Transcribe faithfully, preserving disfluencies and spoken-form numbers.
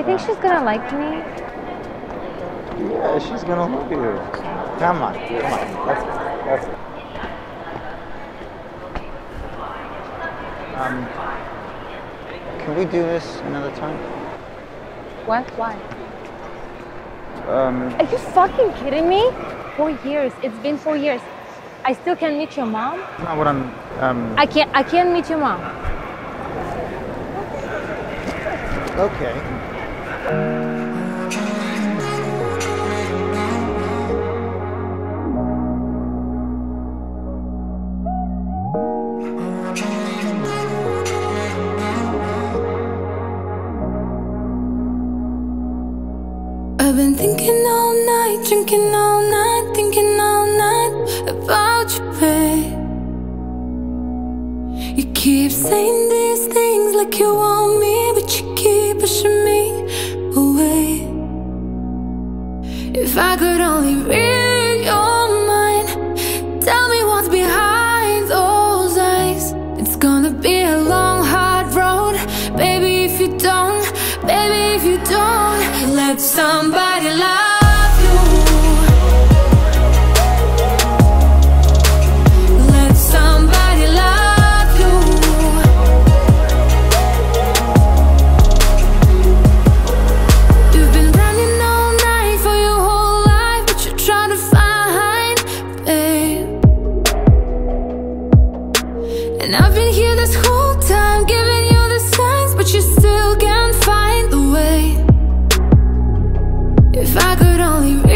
think she's gonna like me? Yeah, she's gonna love you. Come on, come on. Let's go. Let's go. Um, can we do this another time? What? Why? Um, Are you fucking kidding me? Four years. It's been four years. I still can't meet your mom? that's not what I'm, um... I can't, I can't meet your mom. Okay. I've been thinking all night, drinking all night, thinking all night about you, babe. You keep saying these things like you want me, but you keep pushing me away. If I could only read your mind, tell me what's behind those eyes. It's gonna be a long, hard road, baby, if you don't, baby, if you don't let somebody love you. Let somebody love you. You've been running all night for your whole life, but you're trying to find, babe. And I've been here this whole time, giving you the signs, but you still can't find the way. If I could only